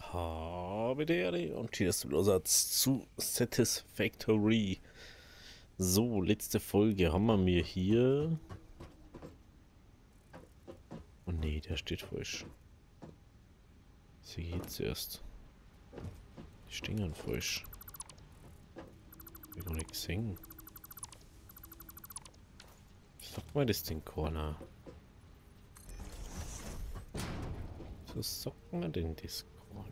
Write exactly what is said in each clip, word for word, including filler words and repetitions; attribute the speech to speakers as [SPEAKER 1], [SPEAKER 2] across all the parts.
[SPEAKER 1] Habe die Ehre und hier ist der Satz zu Satisfactory. So, letzte Folge haben wir mir hier... Oh nee, der steht falsch. Sie geht zuerst. Die stehen falsch. Hab ich gar nicht gesehen. Sagt mal das den Corner. So sagt man denn das Corner?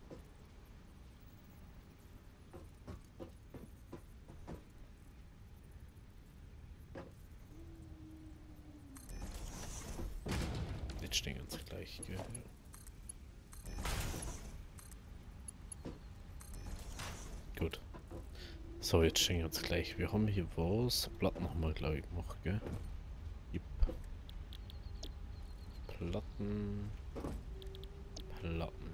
[SPEAKER 1] Jetzt stehen ganz gleich, gell? Gut. So, jetzt stehen ganz gleich. Wir haben hier was. Platten haben wir, glaube ich, gemacht, gell? Yep. Platten. Platten.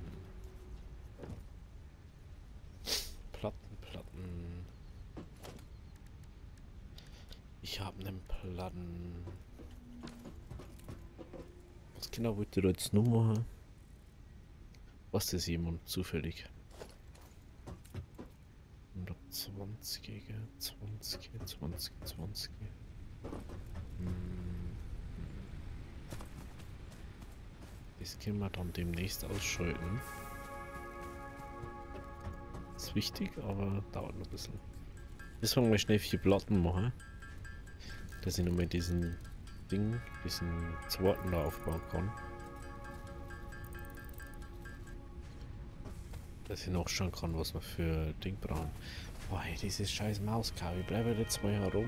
[SPEAKER 1] Platten, Platten. Ich habe einen Platten. Was genau wollt ihr da jetzt nur machen? Was ist jemand zufällig? hundertzwanzig, zwanzig, zwanzig, zwanzig. Hm. Das können wir dann demnächst ausschalten. Ist wichtig, aber dauert noch ein bisschen. Jetzt wollen wir schnell vier Platten machen. Dass ich nochmal diesen Ding, diesen zweiten da aufbauen kann. Dass ich noch schauen kann, was wir für Ding brauchen. Boah, ey, dieses scheiß Mauskabel, ich bleibe jetzt mal herum.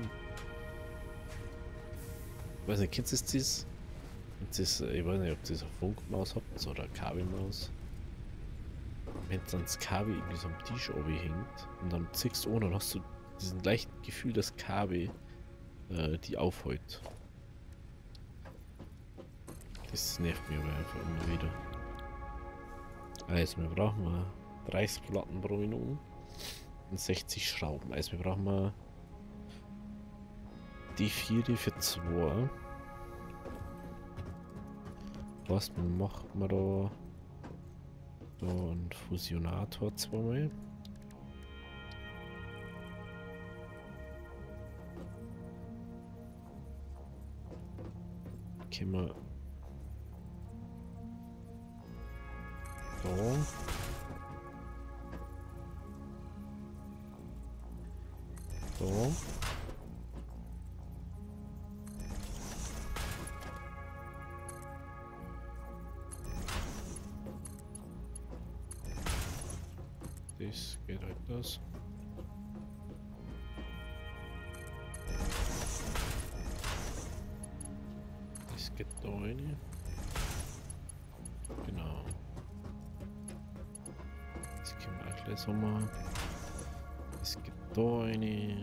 [SPEAKER 1] Ich weiß nicht, kennst du das? das? Ich weiß nicht, ob das eine Funkmaus habt oder eine Kabelmaus. Wenn dann das Kabel irgendwie so am Tisch oben hängt und dann ziehst du ohne, dann hast du diesen leichten Gefühl, dass Kabel äh, die aufhält. Das nervt mich aber einfach immer wieder. Also, wir brauchen mal dreißig Platten pro Minute und sechzig Schrauben. Also, wir brauchen mal die vier für zwei. Was macht man da? So ein Fusionator zweimal. Können wir so. So. Das geht halt das. Das geht da rein. Genau. Das können wir auch gleich so machen. Das geht da rein.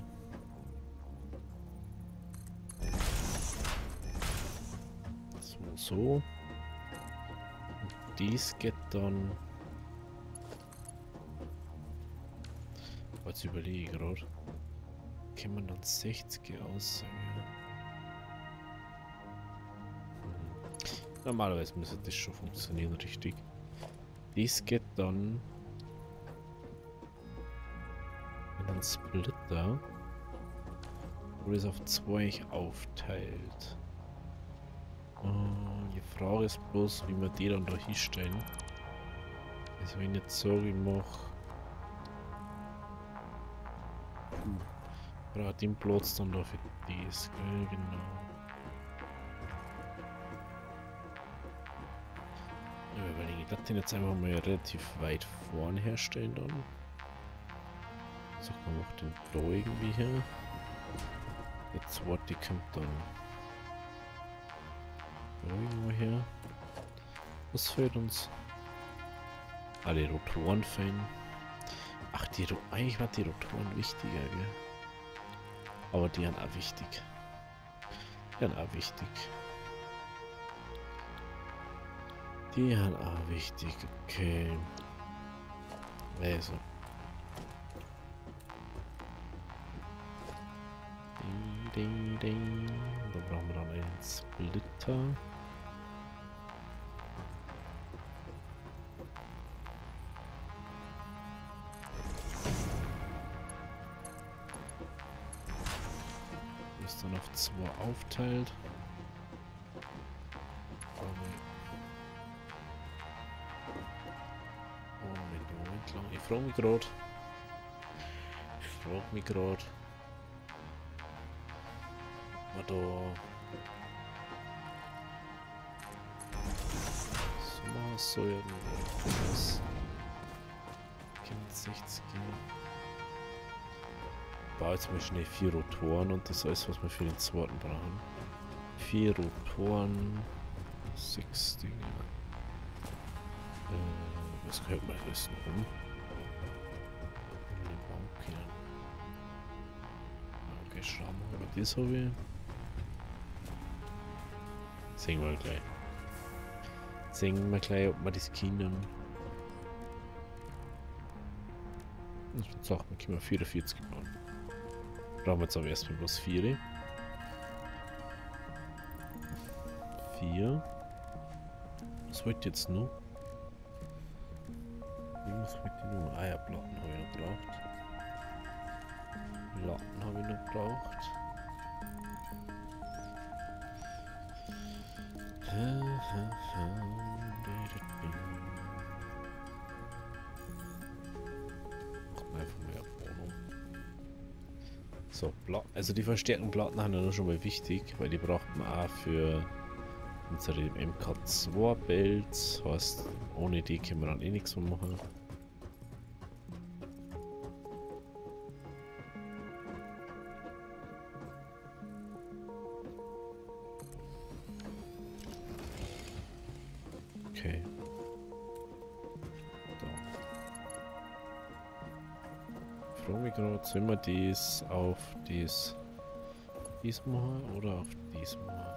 [SPEAKER 1] So, so. Und dies geht dann. Jetzt überlege ich gerade. Kann man dann sechzig aussagen? Hm. Normalerweise müsste das schon funktionieren, richtig. Dies geht dann in einen Splitter, wo das auf zwei aufteilt. Uh, die Frage ist bloß, wie wir die dann da hinstellen. Also wenn ich jetzt sage, ich mache Oder den Platz dann da für das, gell? Genau. Ja, überlege ich, das den jetzt einfach mal relativ weit vorne herstellen dann. Sag mal, mach den da irgendwie her. Der zweite kommt dann da irgendwo her. Was fehlt uns? Alle Rotoren fehlen. Ach, die Ro eigentlich waren die Rotoren wichtiger, gell? Aber die sind auch wichtig. Die sind auch wichtig. Die sind auch wichtig, okay. Also. Ding, ding, ding. Da brauchen wir dann einen Splitter. dann auf zwei aufteilt. Moment, Moment lang. Ich frage mich gerade. Ich frage mich gerade. Ob wir da. So machen so irgendwie. Was? sechzig. Ich baue jetzt mal schnell vier Rotoren und das ist alles, was wir für den zweiten brauchen. Vier Rotoren. Sechs Dinge. Äh, was gehört man das noch um? Okay, schauen wir mal, das habe ich. Sehen wir gleich. Sehen wir gleich, ob wir das können. Ich würde sagen, wir können vierundvierzig bauen. Brauchen wir jetzt aber erstmal bloß vier. vier. Was wollte ich jetzt noch? Was wollte ich noch? Ah ja, Platten habe ich noch gebraucht. Platten habe ich noch gebraucht. So, also die verstärkten Platten haben ja schon mal wichtig, weil die braucht man auch für unsere M K zwei Builds. Heißt, ohne die können wir dann eh nichts mehr machen. Okay. Ich frage mich gerade, sollen wir das auf das dies machen oder auf dies machen?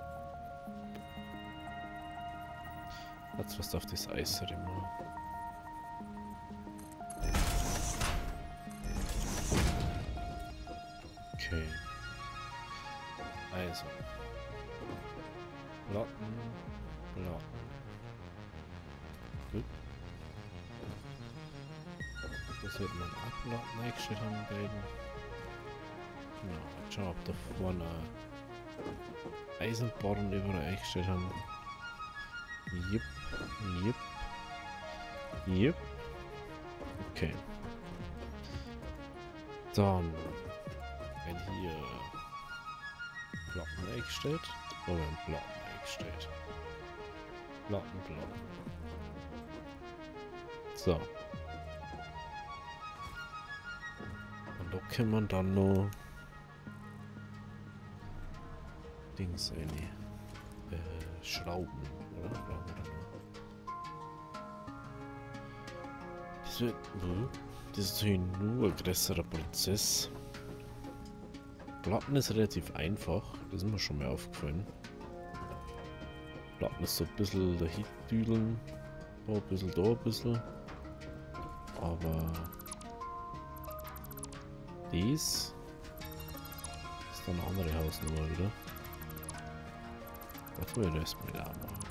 [SPEAKER 1] Jetzt was auf das Eisere machen. Okay. Also. Platten, Platten. Gut. Das wird man abladen eingestellt haben beiden. Genau, jetzt schauen wir, ob da vorne Eisenbarren überall eingestellt haben. Jupp, jupp, jupp. Okay. Dann werden hier Platten eingestellt. Oder ein Platten eingestellt. Platten, Platten. So. Und da kann man dann noch Dings eine äh, Schrauben, oder? Brauchen wir dann noch. Das wird, das ist natürlich nur ein größerer Prozess. Platten ist relativ einfach, das ist mir schon mal aufgefallen. Platten ist so ein bisschen dahin düdeln, da ein bisschen, da ein bisschen. Aber dies ist dann eine andere Hausnummer wieder. Was will das mit da machen?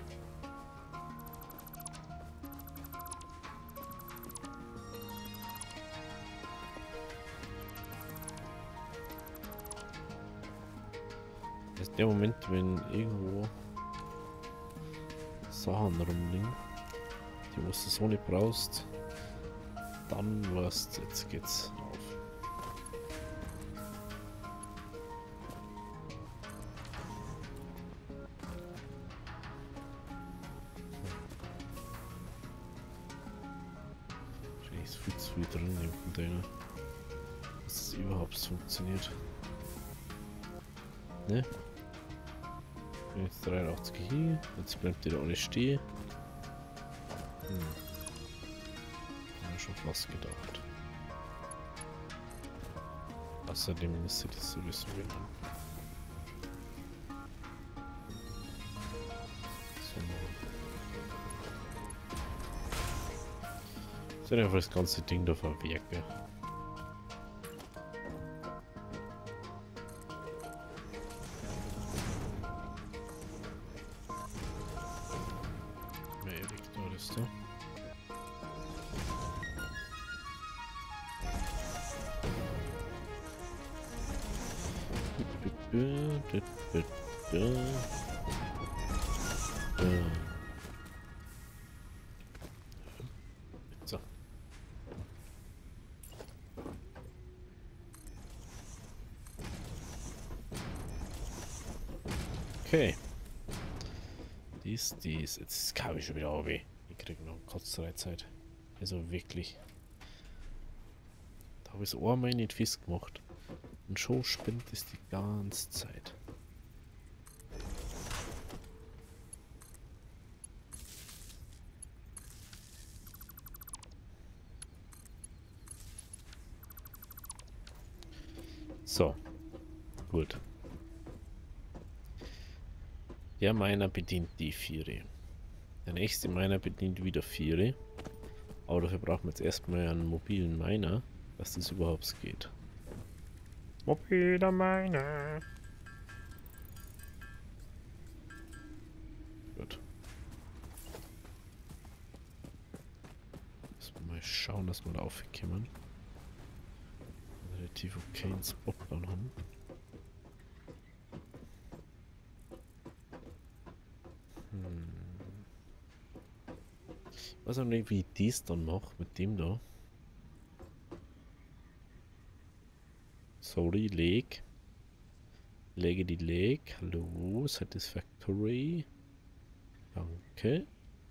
[SPEAKER 1] Das ist der Moment, wenn irgendwo Sachen rumliegen, die was du so nicht brauchst, dann weißt du, jetzt geht's auf. Wahrscheinlich ist viel zu viel drin im Container, dass es überhaupt funktioniert. Ne? Jetzt dreiundachtzig hier, jetzt bleibt die da alle stehen. Hm. Hab ich schon fast gedacht. Außerdem müsste das sowieso genommen. So. Ich soll einfach das ganze Ding da verwerken. Du, du, du, du. Du. So. Okay. Dies, dies. Jetzt kam ich schon wieder auf. Ich krieg noch kurz Zeit. Also wirklich. Da habe ich es einmal nicht fest gemacht. Und schon spinnt es die ganze Zeit. So. Gut. Der Miner bedient die Viere. Der nächste Miner bedient wieder Viere. Aber dafür brauchen wir jetzt erstmal einen mobilen Miner, dass das überhaupt geht. Mobiler Miner. Gut. Müssen wir mal schauen, dass wir da aufkommen. Relativ okay einen Spot dann haben. Hm. Ich weiß auch nicht, wie ich dies dann mache mit dem da. Sorry, leg. Lege die leg. Hallo, Satisfactory. Danke.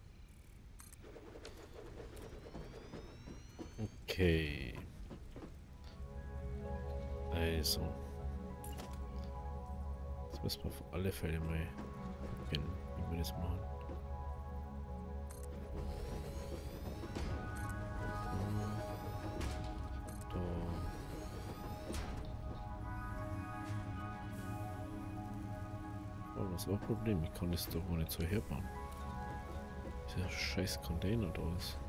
[SPEAKER 1] Okay. Also. Jetzt müssen wir auf alle Fälle mal gucken, wie wir das machen. Da. Oh, das war ein Problem. Ich kann das doch gar nicht so herbauen. Dieser scheiß Container da ist.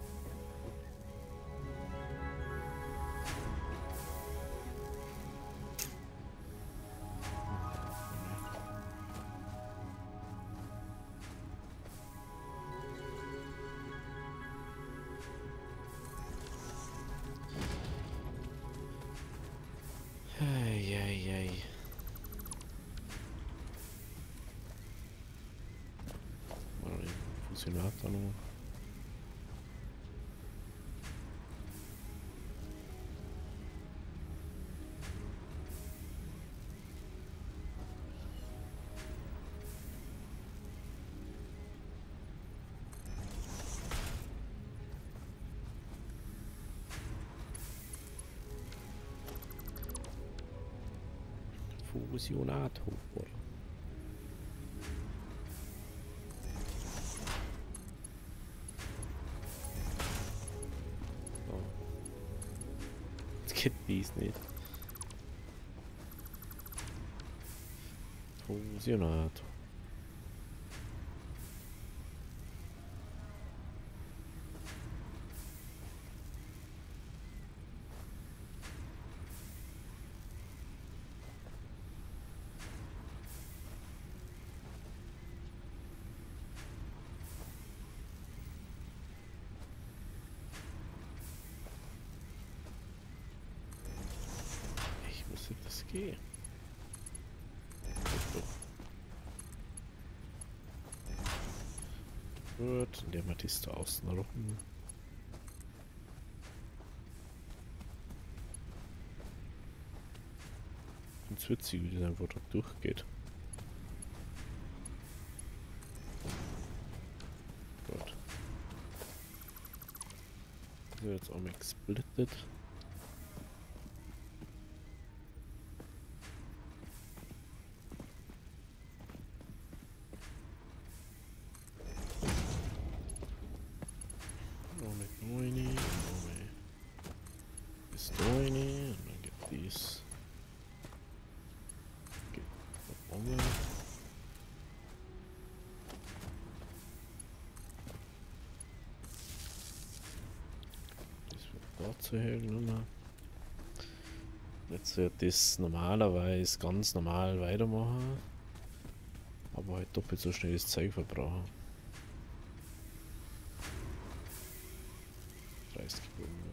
[SPEAKER 1] Eieiei. Mal den Fusionator noch. Fusionator. So. Jetzt geht dies nicht. Fusionator. Ich muss das gehen. Gut, der mal das da außen rum. Ganz witzig, wie das einfach da durchgeht. Gut. So, jetzt auch mal gesplittet. Noch mit neun, noch mit bis neun und dann geht dies. Geht da oben. Das wird dazu hergenommen. Jetzt wird das normalerweise ganz normal weitermachen, aber halt doppelt so schnell das Zeug verbrauchen. dreißig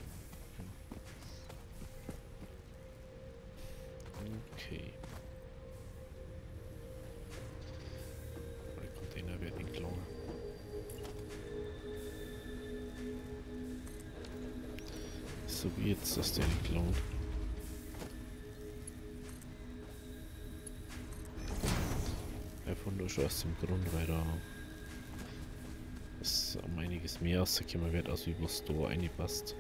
[SPEAKER 1] Okay. so wie jetzt, dass der nicht lohnt. Einfach nur schon aus dem Grund, weil da ist um einiges mehr rausgekommen wird, als wie was da reinpasst.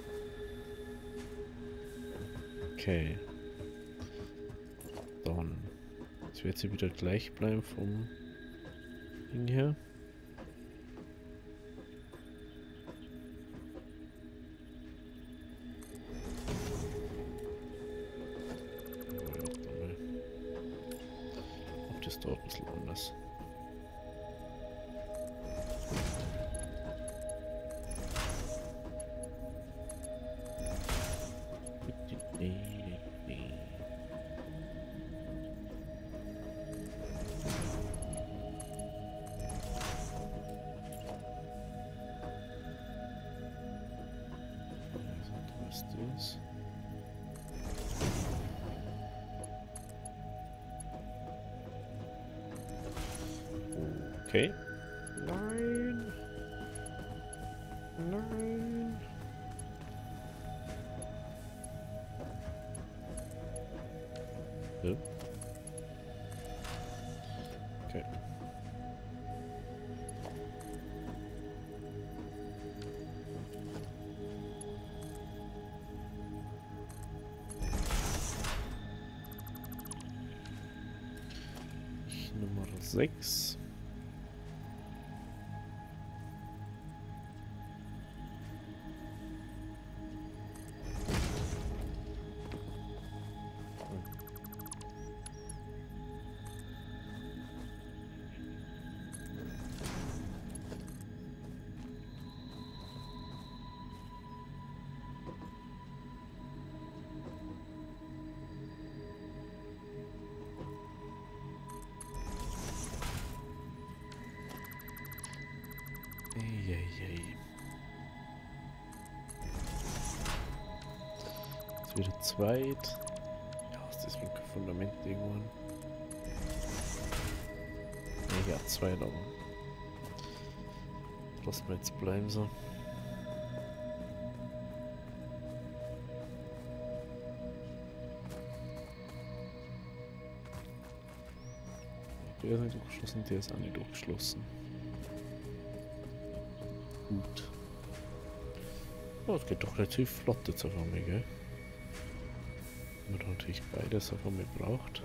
[SPEAKER 1] Okay. Dann. Das wird jetzt wieder gleich bleiben vom Ding her. Ob das dort ein bisschen anders. Das. Okay. Nein. Nein. Ja. Okay. Nummer sechs. Eieiei. Jetzt wieder zweit. Ja, ist das für ein Fundament irgendwann? Ne, ja, zwei da. Lass mal jetzt bleiben so. Der ist nicht durchgeschlossen, der ist auch nicht durchgeschlossen. Gut. Oh, es geht doch relativ flott jetzt auf einmal, gell? Man hat natürlich beides auf einmal braucht.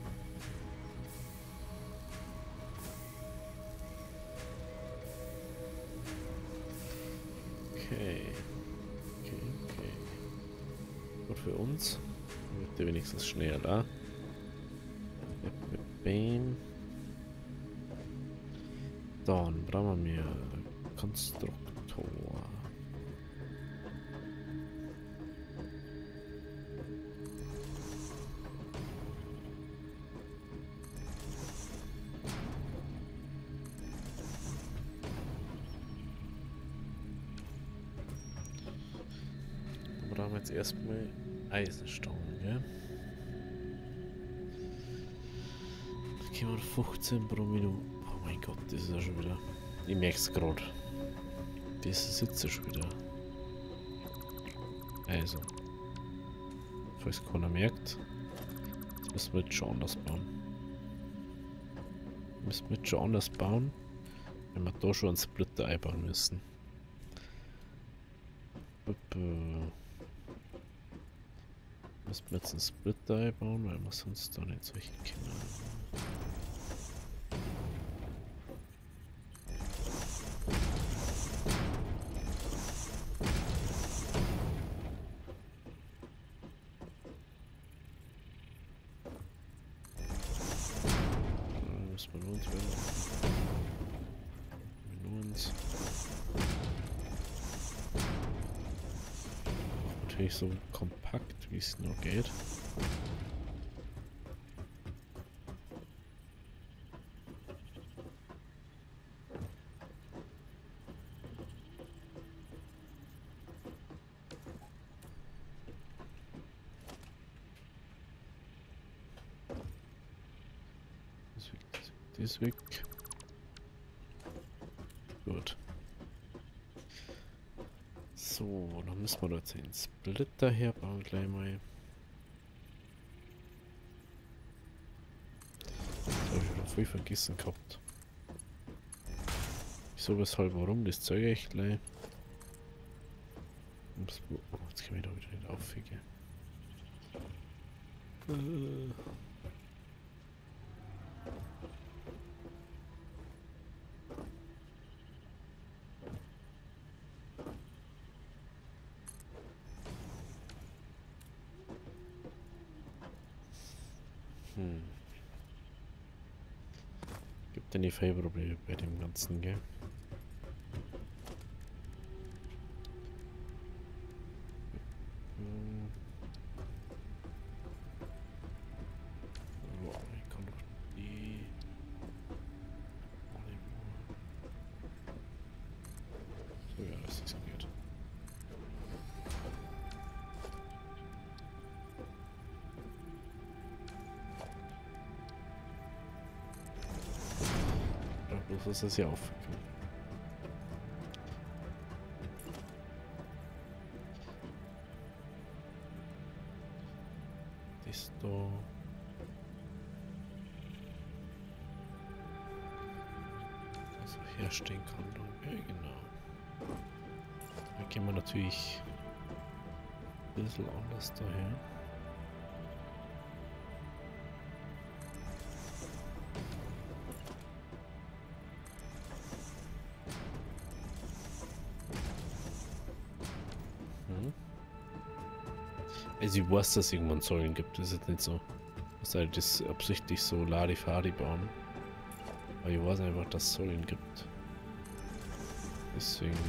[SPEAKER 1] Okay. Okay, okay. Gut für uns. Wird der wenigstens schneller da. Bam. Dann brauchen wir Konstruktor. Dann brauchen wir jetzt erstmal Eisenstangen, gell? Da gehen wir fünfzehn pro Minute. Oh mein Gott, das ist ja schon wieder. Ich merke es gerade. Das sitzt ja schon wieder. Also. Falls keiner merkt, jetzt müssen wir jetzt schon anders bauen. Müssen wir jetzt schon anders bauen, wenn wir da schon einen Splitter einbauen müssen. Müssen wir jetzt einen Splitter einbauen, weil wir sonst da nicht solche Kinder haben. Natürlich so kompakt, wie es nur geht. Das weg, das weg, das weg. Gut. So, dann müssen wir da jetzt den Splitter herbauen gleich mal. Das habe ich wieder voll vergessen gehabt. Wieso, weshalb, warum, das zeige ich gleich. Ups, oh, jetzt kann ich da wieder nicht auffegen. Äh. Hm. Gibt ja nicht viele Probleme bei dem Ganzen, gell? Hm. Boah, ich kann doch die... So, ja, das ist gut. Bloß ist das ja aufgekommen. Das da. Das auch herstellen kann. Dann. Ja, genau. Da gehen wir natürlich ein bisschen anders daher. Also ich weiß, dass es irgendwann Säulen gibt, das ist jetzt nicht so. Dass halt das absichtlich so Larifari bauen. Aber ich weiß einfach, dass es Säulen gibt. Deswegen...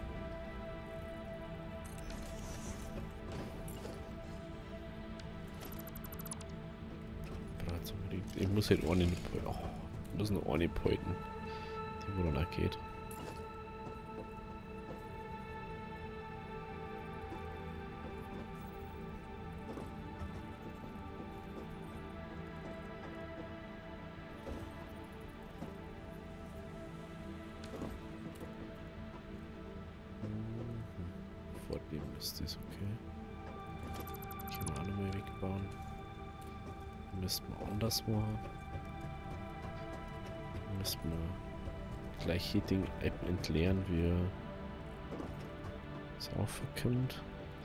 [SPEAKER 1] Ich muss halt eine... Oh, ich muss noch eine Poiten. Die wo dann auch geht. Vor dem ist das okay. Können wir auch nochmal wegbauen. Müssen wir anders machen. Müssen wir gleich hier Ding App entleeren, wie es aufkommt.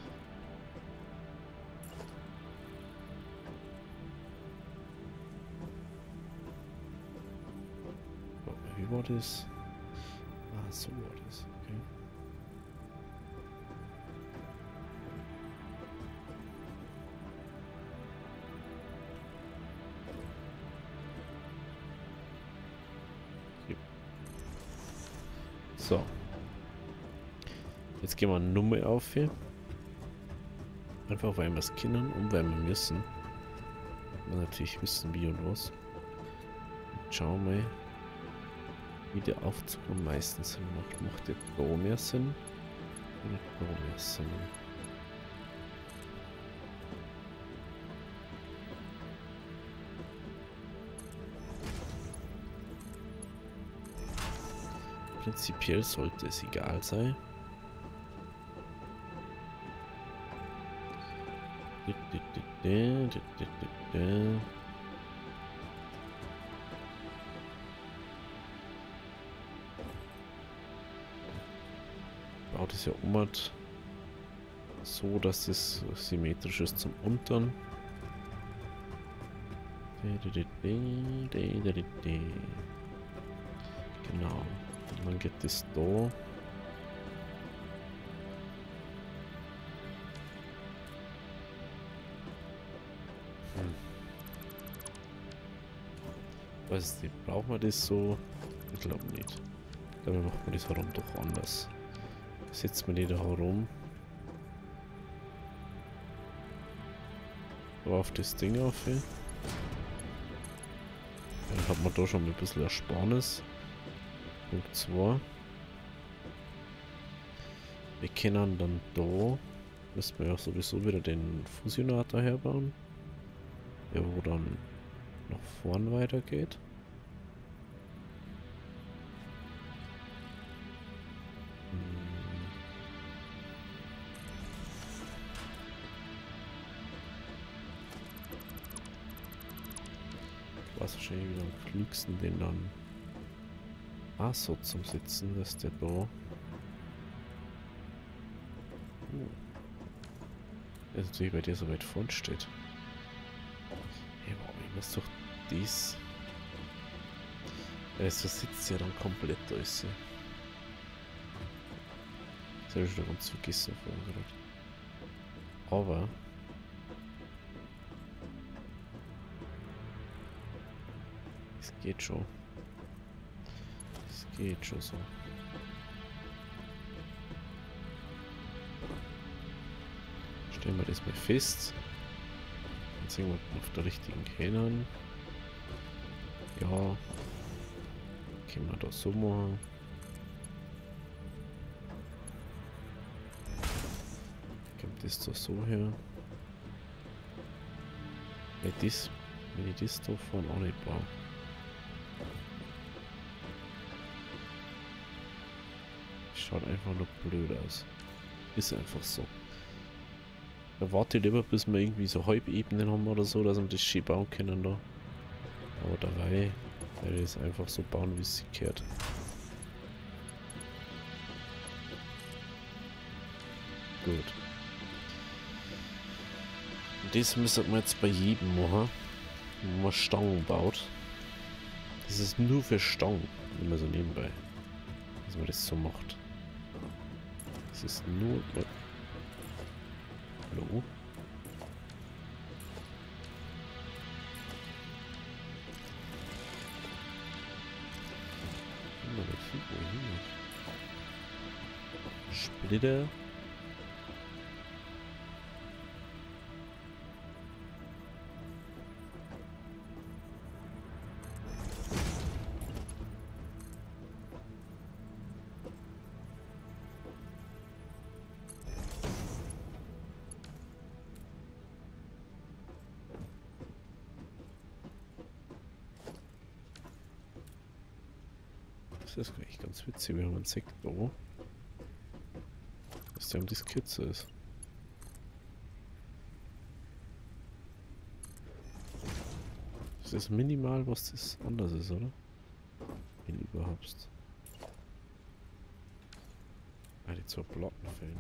[SPEAKER 1] Wie war das? Ah, so war das, okay. So. Jetzt gehen wir eine Nummer auf hier. Einfach weil wir es können und weil wir müssen. Wir natürlich wissen wie und was. Und schauen wir, wie der Aufzug am meisten Sinn macht. Macht der da mehr Sinn? Oder da mehr Sinn? Prinzipiell sollte es egal sein. Baut es ja um so, dass es symmetrisch ist zum Untern. Genau. Und dann geht es da. Hm. Weiß nicht, brauchen wir das so? Ich glaube nicht. Ich glaube, machen wir das herum doch anders. Setzen wir die da herum. Auf das Ding auf. Dann hat man da schon ein bisschen Ersparnis. Punkt zwei. Wir können dann da, müssen wir ja sowieso wieder den Fusionator herbauen. Der wo dann nach vorn weitergeht. war es wahrscheinlich wieder am klügsten, den dann auch so zum Sitzen, dass der da. Oh. Das ist natürlich, bei dir so weit vorn steht. Ja, aber ich muss doch dies. Also sitzt ja dann komplett alles. Das habe ich schon ganz vergessen vorhin gerade. Aber es geht schon. Es geht schon so. Stellen wir das mal fest. Jetzt sind wir auf der richtigen Kennern. Ja. Können wir das so machen. Kommt das da so her. Wenn, das, wenn ich das da vorne auch nicht baue. Schaut einfach nur blöd aus. Ist einfach so. Da warte ich lieber, bis wir irgendwie so Halbebenen haben oder so, dass wir das schön bauen können da. Aber dabei werde ich es einfach so bauen, wie es sich gehört. Gut. Und das müssen wir jetzt bei jedem machen, wenn man Stangen baut. Das ist nur für Stangen, immer so nebenbei, dass man das so macht. Das ist nur... Hallo? Splitter. Das ist eigentlich ganz witzig, wir haben einen Sektor, dass der um die Skizze ist. Das ist minimal, was das anders ist, oder? Wenn überhaupt. Ah, die zwei Platten fehlen.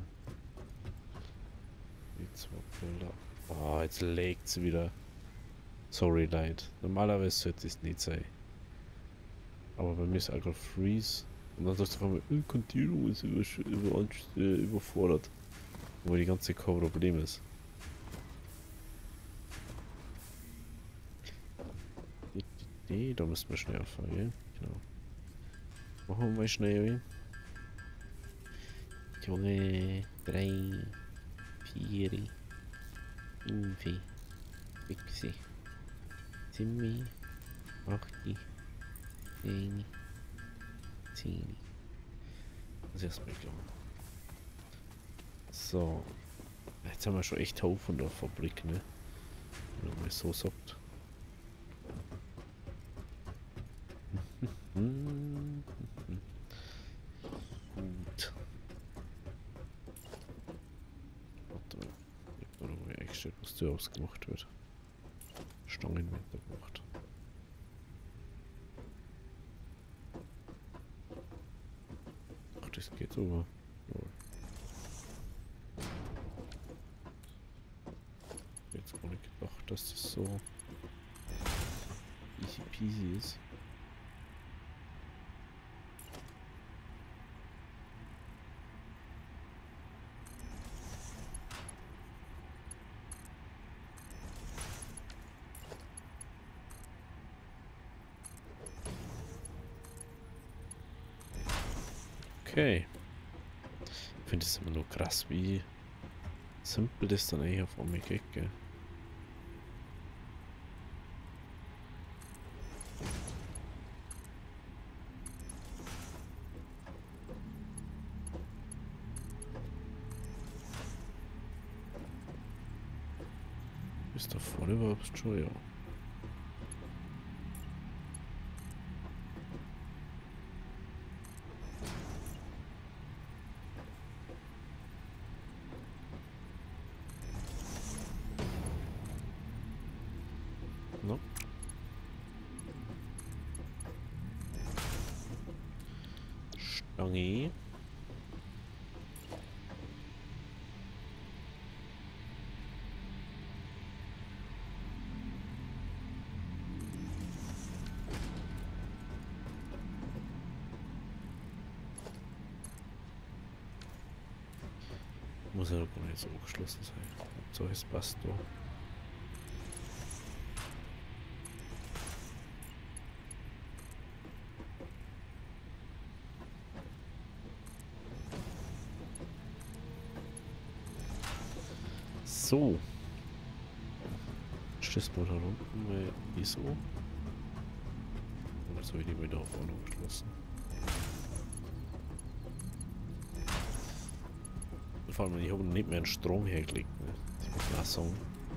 [SPEAKER 1] Die zwei Platten. Oh, jetzt legt sie wieder. Sorry, Leute. Normalerweise sollte es nicht sein. Aber bei mir ist einfach Freeze. Und dann sagst du auf einmal, Continuum ist über, über, äh, überfordert. Wo die ganze kein Problem ist. Nee, da müssen wir schnell anfangen, ja? Genau. Machen wir mal schnell. Junge, drei, vier, fünf, sechs, sieben, acht, neun, zehn. Das ist erstmal klar. So. Jetzt haben wir schon echt Haufen von der Fabrik, ne? Wenn man so sagt. Gut. Warte mal. Ich hab da noch mal eingestellt, was da ausgemacht wird. Stangenmeter gemacht. Ach, das geht sogar. Ja. Jetzt gar nicht gedacht, dass das so easy peasy ist. Okay. Ich finde es immer nur krass, wie simpel das dann eigentlich auf einmal geht, gell? Ist da vorne überhaupt schon, ja. No. Stange. Muss ja gar nicht so geschlossen sein. So ist passt da. So. Stößt mal da unten, weil wieso? Oder soll ich die wieder auf vorne geschlossen? Vor allem, ich habe nicht mehr einen Strom hergelegt. Ne? Ich muss auch sagen.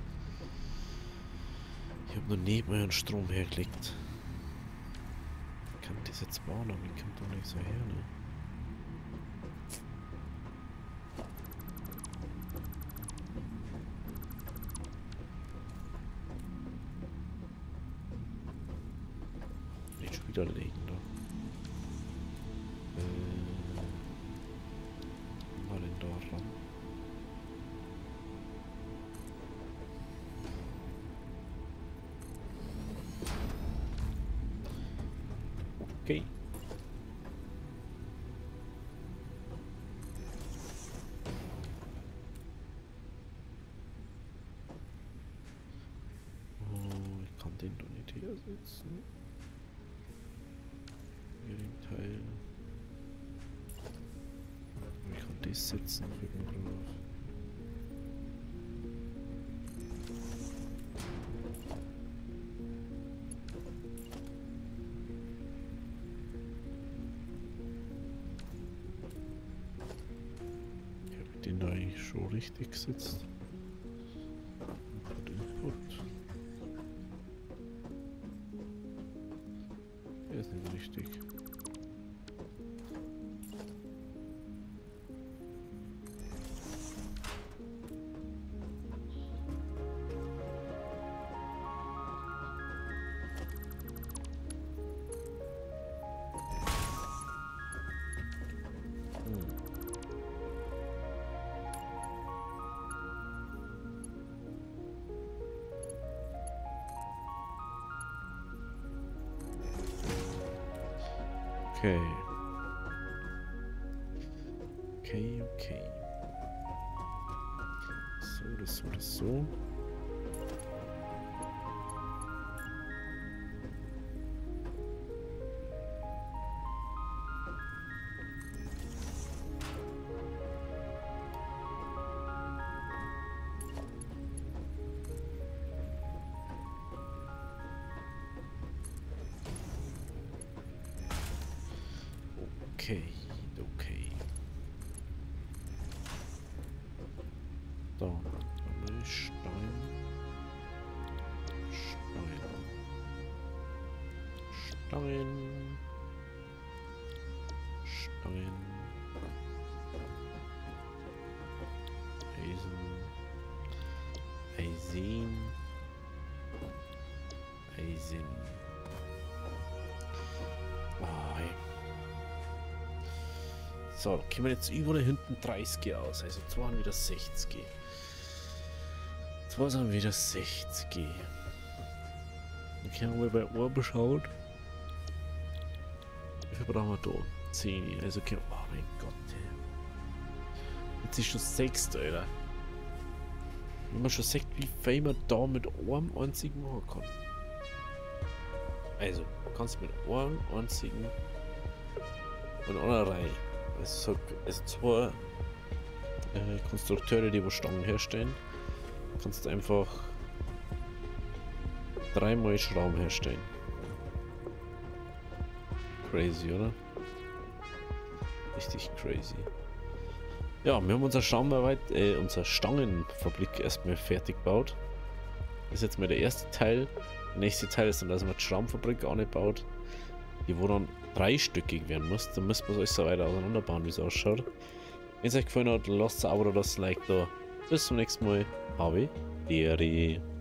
[SPEAKER 1] Ich habe noch nicht mehr einen Strom hergelegt. Ich kann das jetzt bauen, aber ich kann doch nicht so her, ne? Nicht schon wieder legen, da. Mal in da ran. Okay. Oh, ich kann den doch nicht hier setzen. Hier den Teil. Ich kann das setzen, drücken drauf. Den da eigentlich schon richtig gesetzt. Input, Input. Der ist nicht richtig. Okay. Okay, okay. So, das so, das so. Okay, okay. Da haben wir Stein. Stein. Stein. Stein. Eisen. Eisen. Eisen. Ah, hey. So, da kommen wir jetzt über hinten dreißig aus. Also zwei haben wieder sechzig. Zwei sind wieder sechzig. Dann können wir bei Ohr beschauen. Wie viel brauchen wir da? zehn. Also können wir. Oh mein Gott. Ey. Jetzt ist schon sechs, Alter. Wenn man schon sagt, wie viel man da mit einem einzigen machen kann. Also, du kannst mit einem einzigen und einer Reihe. Also, es zwei äh, Konstrukteure, die wo Stangen herstellen. Kannst du einfach dreimal Schrauben herstellen. Crazy, oder? Richtig crazy. Ja, wir haben unsere Schaumarbeit, äh, unsere Stangenfabrik erstmal fertig gebaut. Das ist jetzt mal der erste Teil. Der nächste Teil ist dann, dass man die Schraubenfabrik angebaut, die wo dann dreistöckig werden muss. Dann müssen wir es euch so weiter auseinanderbauen, wie es ausschaut. Wenn es euch gefallen hat, lasst ein Abo oder das Like da. Bis zum nächsten Mal. Habe Ehre.